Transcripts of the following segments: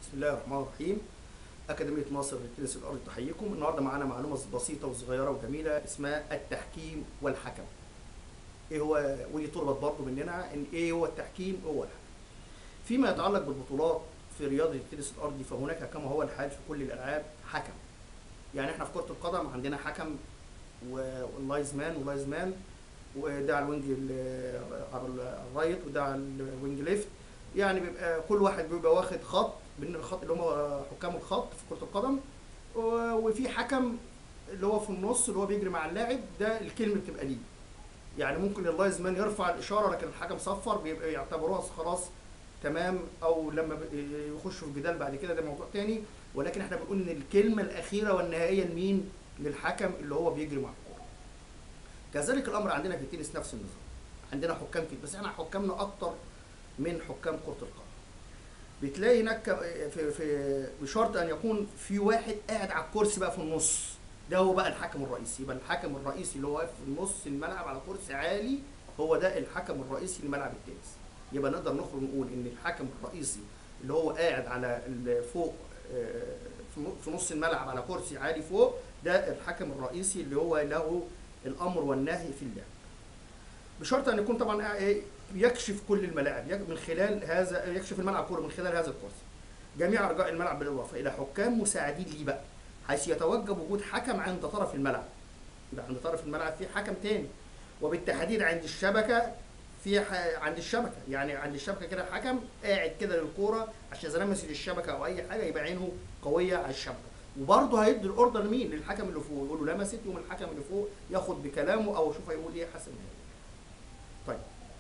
بسم الله الرحمن الرحيم. أكاديمية ناصر للتنس الأرضي تحييكم. النهارده معانا معلومة بسيطة وصغيرة وجميلة اسمها التحكيم والحكم. إيه هو؟ ودي تربط برضه مننا إن إيه هو التحكيم وهو الحكم. فيما يتعلق بالبطولات في رياضة التنس الأرضي فهناك كما هو الحال في كل الألعاب حكم. يعني إحنا في كرة القدم عندنا حكم واللايزمان وده على الوينج على الرايت وده على الوينج ليفت. يعني بيبقى كل واحد بيبقى واخد خط من الخط اللي هم حكام الخط في كرة القدم، وفي حكم اللي هو في النص اللي هو بيجري مع اللاعب، ده الكلمة بتبقى ليه. يعني ممكن اللايزمان يرفع الإشارة لكن الحكم صفر، بيبقى يعتبروها خلاص تمام، أو لما يخشوا في جدال بعد كده ده موضوع تاني. ولكن احنا بنقول إن الكلمة الأخيرة والنهائية لمين؟ للحكم اللي هو بيجري مع الكورة. كذلك الأمر عندنا في التنس نفس النظام. عندنا حكام كتير بس احنا حكامنا أكتر من حكام كرة القدم. بتلاقي هناك بشرط ان يكون في واحد قاعد على الكرسي بقى في النص، ده هو بقى الحكم الرئيسي. يبقى الحكم الرئيسي اللي هو واقف في نص الملعب على كرسي عالي هو ده الحكم الرئيسي لملعب التنس. يبقى نقدر نخرج نقول ان الحكم الرئيسي اللي هو قاعد على فوق في نص الملعب على كرسي عالي فوق، ده الحكم الرئيسي اللي هو له الامر والنهي في اللعب. بشرط ان يكون طبعا يكشف كل الملاعب من خلال هذا، يكشف الملعب كله من خلال هذا الكرسي، جميع ارجاء الملعب بالاضافه الى حكام مساعدين ليه بقى، حيث يتوجب وجود حكم عند طرف الملعب. يبقى عند طرف الملعب في حكم تاني، وبالتحديد عند الشبكه عند الشبكه، يعني عند الشبكه كده حكم قاعد كده للكوره عشان اذا لمست الشبكه او اي حاجه يبقى عينه قويه على الشبكه. وبرضه هيدي الاوردر لمين؟ للحكم اللي فوق، يقول له لمست، يقوم الحكم اللي فوق ياخد بكلامه او يشوف هيقول ايه حسب ما هي. طيب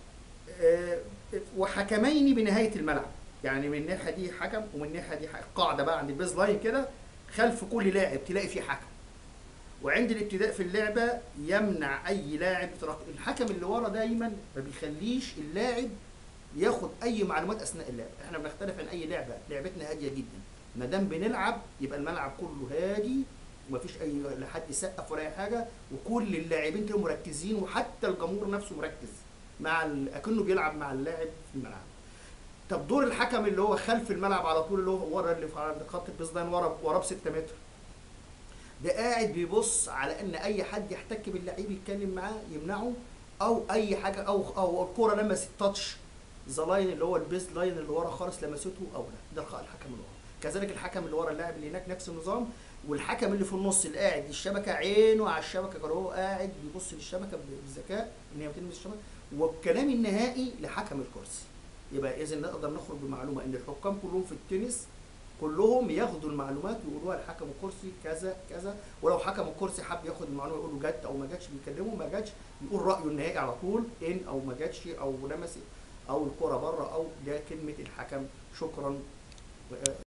وحكمين بنهايه الملعب، يعني من الناحيه دي حكم ومن الناحيه دي حكم. قاعده بقى عند البيز لاين كده خلف كل لاعب تلاقي فيه حكم، وعند الابتداء في اللعبه يمنع اي لاعب الحكم اللي ورا دايما ما بيخليش اللاعب ياخد اي معلومات اثناء اللعب. احنا بنختلف عن اي لعبه، لعبتنا هاديه جدا، ما دام بنلعب يبقى الملعب كله هادي ومفيش اي لا حد يسقف ولا اي حاجه، وكل اللاعبين كانوا مركزين وحتى الجمهور نفسه مركز مع اكنه بيلعب مع اللاعب في الملعب. طب دور الحكم اللي هو خلف الملعب على طول، اللي هو ورا، اللي في خط البيز لاين ورا ب 6 متر، ده قاعد بيبص على ان اي حد يحتك باللعيب يتكلم معاه يمنعه، او اي حاجه، او الكوره لمست تاتش ذا لاين اللي هو البيز لاين اللي ورا خالص لمسته او لا، ده الحكم اللي ورا. كذلك الحكم اللي ورا اللاعب اللي هناك نفس النظام. والحكم اللي في النص اللي قاعد الشبكه عينه على الشبكه كده، هو قاعد بيبص للشبكه بذكاء ان هي بتلمس الشبكه. والكلام النهائي لحكم الكرسي. يبقى اذا نقدر نخرج بمعلومه ان الحكام كلهم في التنس كلهم ياخدوا المعلومات ويقولوها لحكم الكرسي كذا كذا، ولو حكم الكرسي حب ياخد المعلومه يقول له جت او ما جاتش، بيكلمه ما جاتش يقول رايه النهائي على طول، ان او ما جاتش او لمست او الكره بره او ده كلمه الحكم. شكرا.